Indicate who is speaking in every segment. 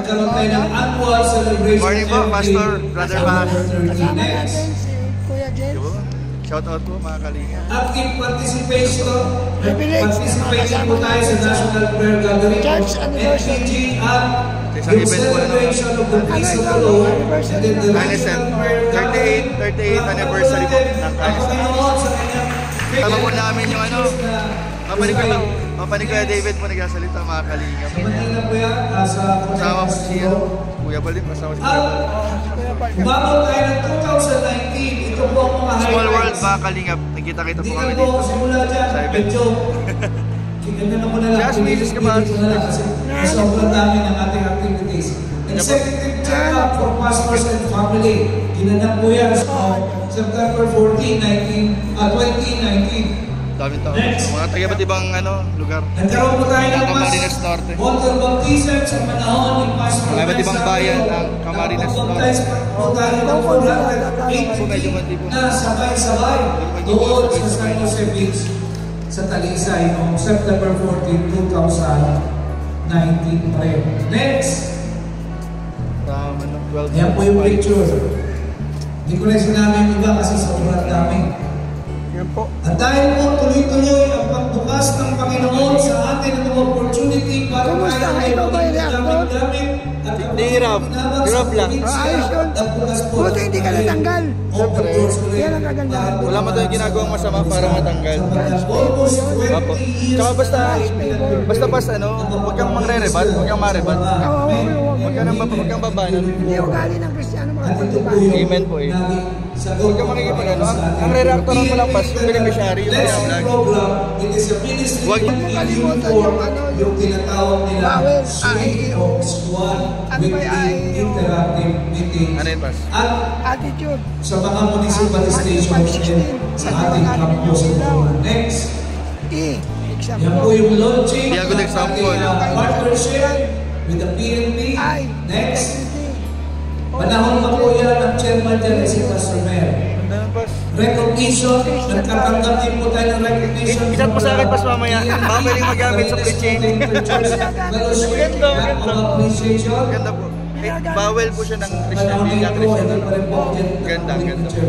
Speaker 1: nagkaroon tayo ng annual celebration.
Speaker 2: Morning po, Pastor, Brother Mas.
Speaker 1: Next.
Speaker 2: Shout out po mga kalinga.
Speaker 1: Active participation. Participating po tayo sa National Prayer Gathering, NPG, at yung celebration of the Peace of the Lord. And then the National Prayer Gathering.
Speaker 2: 38th anniversary po ng Kanisem. Tama po namin yung ano, Papa ni Kuya David po nagsasalita mga kalinga.
Speaker 1: Manila po yan.
Speaker 2: Kasama po siya. Kuya Bal din, kasama si Kuya Bal.
Speaker 1: Umabot tayo ng 2019. Ito po ang mga highlights.
Speaker 2: Small world mga kalingap. Nakita-kita po kami dito.
Speaker 1: Simula dyan.
Speaker 2: Sa event.
Speaker 1: Ganda na po na lang.
Speaker 2: Just Jesus ka ba?
Speaker 1: Kasi sobrang dami ng ating activities. Executive check-up for pastors and family. Ginanap po yan sa September 14, 2019.
Speaker 2: Daming tao. Mga taga-iba't ibang lugar.
Speaker 1: Nagkaroon po tayo ng
Speaker 2: Camarines Norte.
Speaker 1: water baptism sa panahon ng Pastor.
Speaker 2: Mga iba't ibang bayan ng Camarines Norte.
Speaker 1: Po tayo ng 480 na sabay-sabay doon sa San Jose Beach sa Talisay noong September 14, 2019 pa rin. Next! Yan po yung picture. Hindi ko na sinabi yung iba kasi sobrang dami. At dahil po tuloy-tuloy ang pagbukas ng Panginoon sa atin ng mga opportunity para tayo ay magdamit-damit at
Speaker 2: hirap lang.
Speaker 3: Ayos yun. Buti hindi ka natanggal. Yan ang kagandahan.
Speaker 2: Wala mo tayong ginagawang masama para matanggal. Opo. Tsaka basta huwag kang mangre-rebat, huwag kang marebat. Huwag kang babanan.
Speaker 3: Hindi ugali ng Kristiyano mga pagbabahan.
Speaker 2: Amen po eh. Huwag kang makikipag ang re-reactoran mo lang pas, yung beneficiary, yung vlog. Huwag
Speaker 3: mo kalimutan yung
Speaker 1: tinatawag nila CEO Squad Weekly Interactive Meetings.
Speaker 2: Ano yun pas?
Speaker 3: Attitude.
Speaker 1: Sa mga municipal stations sa ating campus. Next. Yan po yung launching ng ating partnership with the PNP. Next. Panahon pa po yan ang chairman dyan ay si Pastor Mer. Recognition. Nagkatanggap din po tayo ng recognition.
Speaker 2: Isat po sa akin pas mamaya. Baka pwedeng magamit sa preaching. Ganda po. Bawal po siya ng Christian. Ganda po.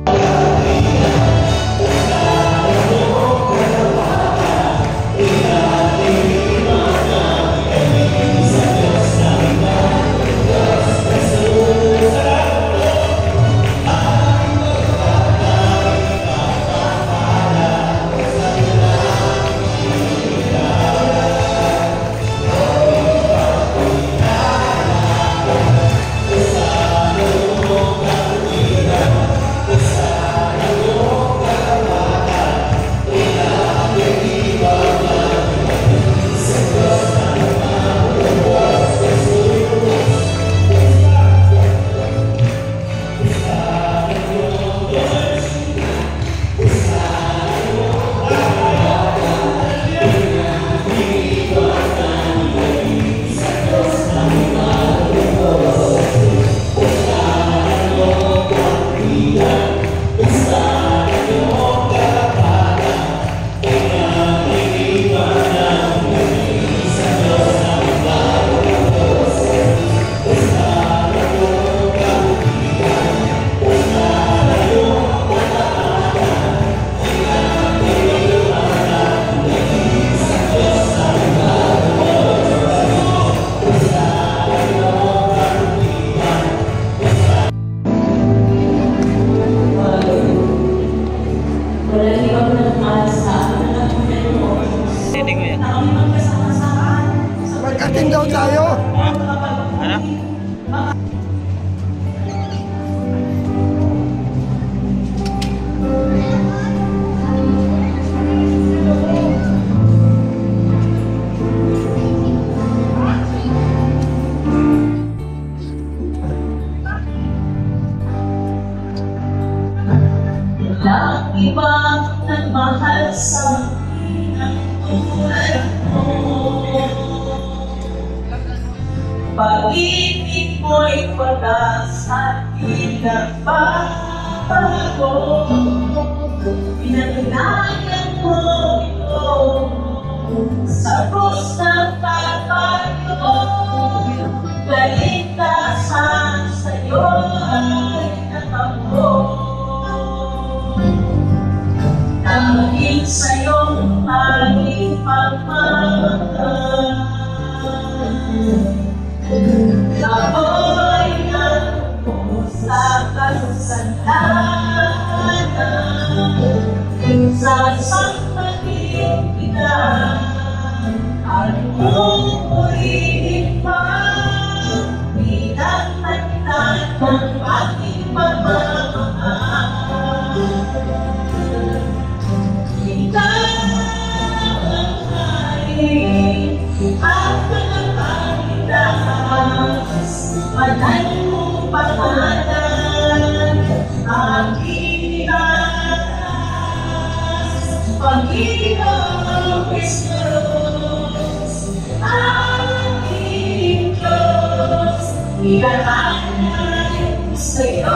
Speaker 3: Magkating daw tayo.
Speaker 2: Ano?
Speaker 4: Walang ibang nagmahal sa akin ang tulad mo. Pag-ibig mo'y wagas at pinagbabago. Pinaglayan mo ito sa krus ng Kalbaryo, kaligtasan sa'yo ay natamo. Dahil sa'yong aking pagmamahal, ako'y natamo sa kasalangan. Sa sangkating kita at pupurihin pa, pinagtagtan ng aking pagmamahal. Ikaw ang hari at nagpapalitas, panay mo pangalan, aking Panginoong Kristus, aking Diyos, ialay sa'yo